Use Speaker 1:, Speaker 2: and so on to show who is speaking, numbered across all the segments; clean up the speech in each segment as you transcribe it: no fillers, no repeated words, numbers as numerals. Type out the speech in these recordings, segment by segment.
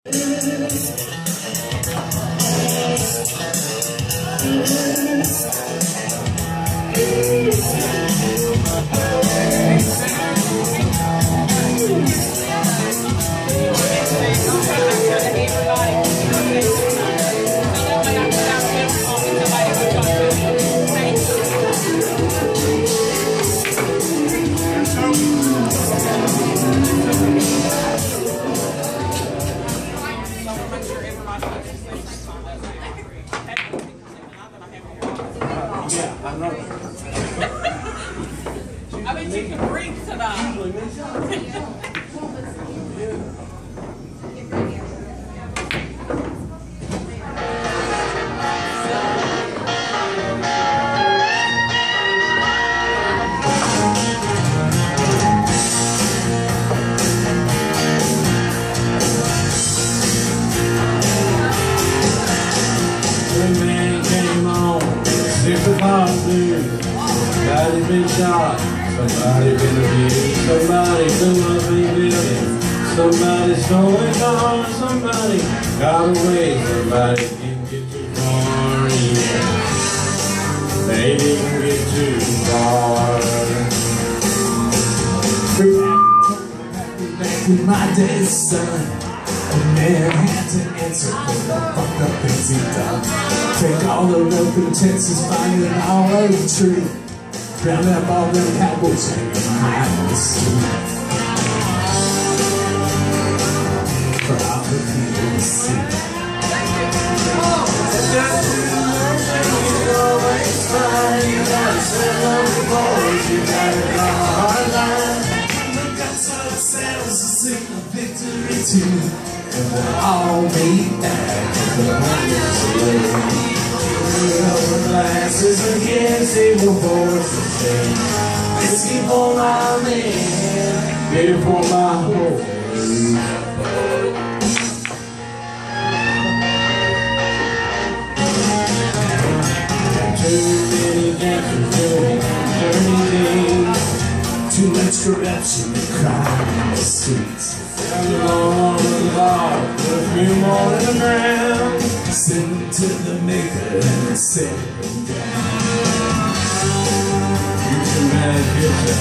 Speaker 1: Yeah, I know.
Speaker 2: I bet you can breathe tonight.
Speaker 1: Somebody been shot, somebody been abused, somebody been loving building, somebody stole a car, somebody got away, somebody didn't get too far, yeah. They didn't get too far.
Speaker 3: Back in my day, son, a man had to answer for the fucked up things he done. Take all the real pretenses, find it all over the tree. Round up all them cowboys hanging high on the street. For all the people to see.
Speaker 1: You always find you gotta settle on the boys, you gotta draw a hard line.
Speaker 3: The guts of themselves to sing a victory tune. And we'll all be back in the morning's away.
Speaker 1: Over glasses against evil forces, whiskey for my men, beer for my horse. Too many dancers doing dirty things,
Speaker 3: too much corruption and crime in the streets.
Speaker 1: I'm on the law, put a few more in the ground.
Speaker 3: Send them to the maker and set them down.
Speaker 1: Future man, future.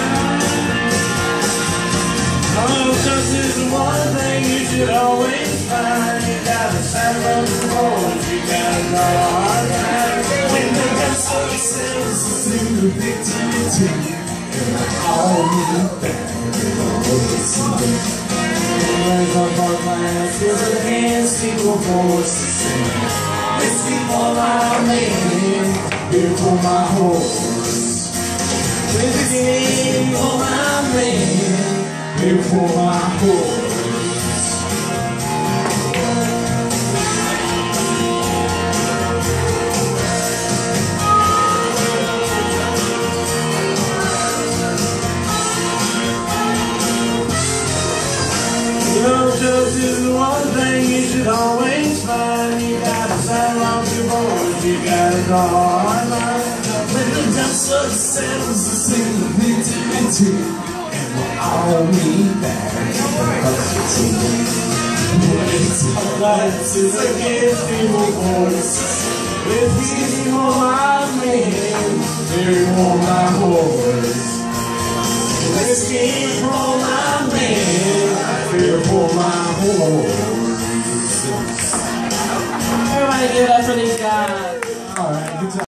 Speaker 1: Oh, justice is one thing you should always find. You gotta stand up for the boys, you gotta draw a hard line.
Speaker 3: When the guns for themselves to sing the victory tune. And we'll all meet back in the woods.
Speaker 1: Raise my heart, my hands, feel against evil forces. Whiskey for my man, beer for my horse. Whiskey for my man, beer for my horse. Justice is the one thing you should always find. You gotta settle off your boys, you gotta draw a hard line.
Speaker 3: When the dust of the saddles to sing the victory tune. And we'll all meet back in the hospital.
Speaker 1: Glasses against evil forces, whiskey for my men, beer for my horse. Whiskey for my man, beer for my horse.
Speaker 2: Everybody give it up for these guys.
Speaker 3: All right, good job.